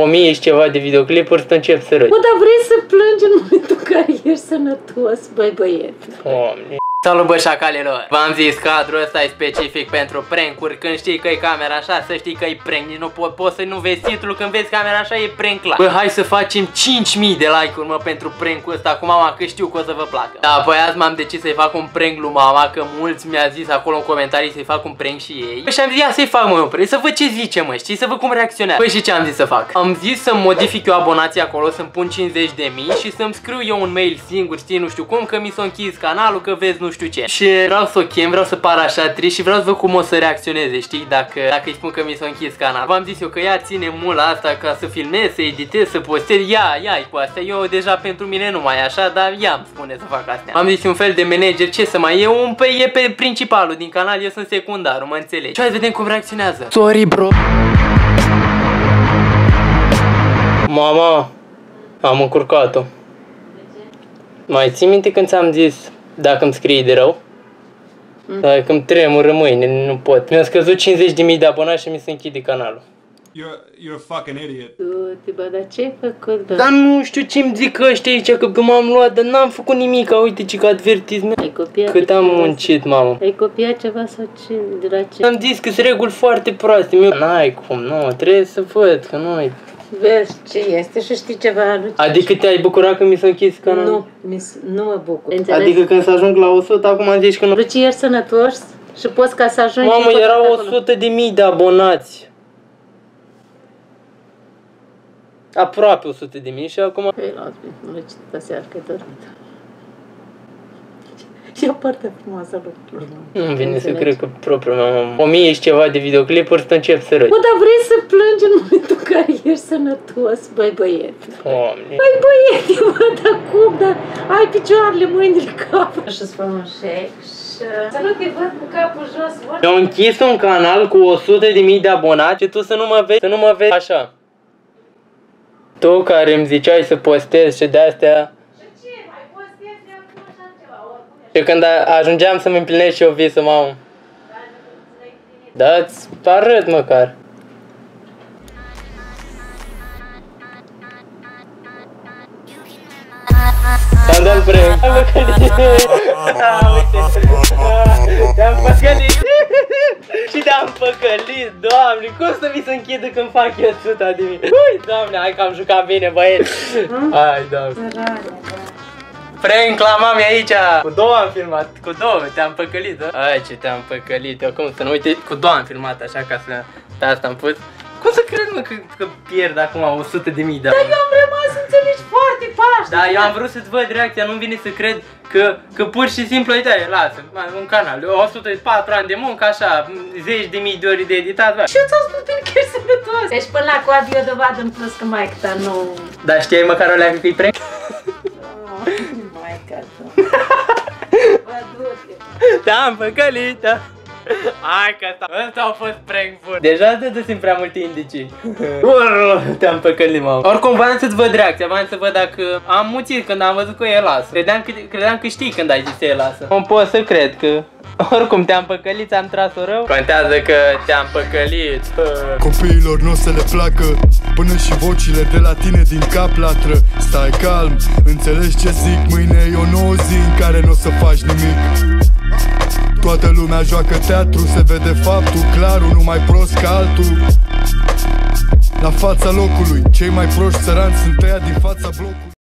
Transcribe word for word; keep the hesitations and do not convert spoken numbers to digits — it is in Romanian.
o mie și ceva de videoclipuri să încep să râd. Bă, dar vrei să plângi în momentul în care ești sănătos, băi băiet. Doamne. Salut bă șacalilor! V-am zis, cadrul ăsta e specific pentru prank-uri. Când știi că e camera așa, să știi că e prank. Nici nu po poți să nu vezi titlul, când vezi camera așa, e prank clar. Bă, hai să facem cinci mii de like-uri mă pentru prank-ul ăsta cu mama, că știu că o să vă placă. Da, apoi azi m-am decis să-i fac un prank lui mama, că mulți mi-a zis acolo în comentarii să-i fac un prank și ei. Și am zis, ia să-i fac mă un prank, să văd ce zice mă, știi, să văd cum reacționează. Păi și ce am zis să fac? Am zis să modific eu abonații acolo, să-mi pun cincizeci de mii și să-mi scriu eu un mail singur, știi, nu știu cum, că mi s-a închis canalul, că vezi nu știu ce. Și vreau să o chem, vreau să par așa trist și vreau să văd cum o să reacționeze, știi, dacă, dacă îi spun că mi s-a închis canal. V-am zis eu că ea ține mult la asta ca să filmez, să editez, să postez, ia, ia cu astea. Eu deja pentru mine nu mai e așa, dar ea îmi spune să fac astea. Am zis un fel de manager, ce să mai e, un pe, e pe principalul din canal, eu sunt secundarul, mă înțelegi. Și hai să vedem cum reacționează. Sorry, bro. Mama, am încurcat-o. Mai ții minte când ți-am zis dacă îmi scrii de rău? Mm. Dacă îmi tremură mâine, nu pot. Mi-au scăzut cincizeci de mii de abonați și mi se închide canalul. You're, you're a fucking idiot. Du-te, bă, dar ce-ai făcut, bă? Dar nu știu ce-mi zic ăștia aici, că m-am luat, dar n-am făcut nimic, uite ce că advertisment. Ai copiat cât am muncit, mamă. Ai copiat ceva sau ce? De la ce? Am zis că sunt reguli foarte proaste. N-ai cum, nu, trebuie să văd, că nu ai. Vezi ce este și știi ceva. Adică te-ai bucurat că mi s-a închis canalul? Nu, nu mă bucur. Înțelegi? Adică când să ajung la o sută, acum zici că nu. Deci ești sănătos și poți ca să ajungi. Mamă, erau o sută de mii de abonați. Aproape o sută de mii și acum... Păi, las-mi, nu le citit aseară, că-i dormit. Și-a partea frumoasă a lucrurilor. Nu vine să cred că propriul meu, o mie și ceva de videoclipuri să încep să râd. Bă, dar vrei să plângi în momentul în care ești sănătos, băi băiet. Doamne. Băi băiete, bă, dar cum, dar ai picioarele, mâinile, capul. Și-ți fă un shake și... Să nu te văd cu capul jos. Mi-au închis un canal cu o sută de mii de abonați și tu să nu mă vezi, să nu mă vezi așa. Tu care îmi ziceai să postez și de-astea... Și când ajungeam să-mi împlinesc și eu visul, mamă. Da-ți arăt măcar. Te-am dat prank. Te-am păcălit. Te-am păcălit. Și te-am păcălit, Doamne. Cum să mi se închidă când fac eu suta de mii? Ui, Doamne, hai că am jucat bine, băieți. Hai, Doamne. Prank la mami aici! Cu două am filmat, cu două, te-am păcălit, da? Ai ce te-am păcălit, eu cum să nu uite, cu două am filmat așa ca să... De asta am pus. Cum să cred mă că, că pierd acum o sută de mii de Dar eu am rămas înțelegi foarte paște. Da, eu am vrut să-ți văd reacția, nu-mi vine să cred că, că pur și simplu, uite, lasă, un canal, o sută patru ani de muncă, așa, zeci de mii de ori de editat, bă. Și eu ți-am spus bine că ești sănătos. Deci până la coadă eu dovadă în plus că maică ta nu... Dar știai măcar o leagă că-i prank? Maică ta. Bă, du-te. Te-am păcălit, da. Hai că asta, ăsta a fost prank bun. Deja te dăsim prea multe indicii. Te-am păcălit, mamă. Oricum, v-am să-ți văd reacția, v-am să văd dacă am muțit când am văzut că e lasă. Credeam că, credeam că știi când ai zis că e lasă. Nu pot să cred că... Oricum, te-am păcălit, ți-am tras-o rău. Contează că te-am păcălit. Copiilor nu o să le placă până și vocile de la tine din cap latră. Stai calm, înțelegi ce zic. Mâine e o nouă zi în care nu o să faci nimic. Toată lumea joacă teatru, se vede faptul clar, unul mai prost ca altul. La fața locului, cei mai proști țărani sunt tăiat din fața blocului.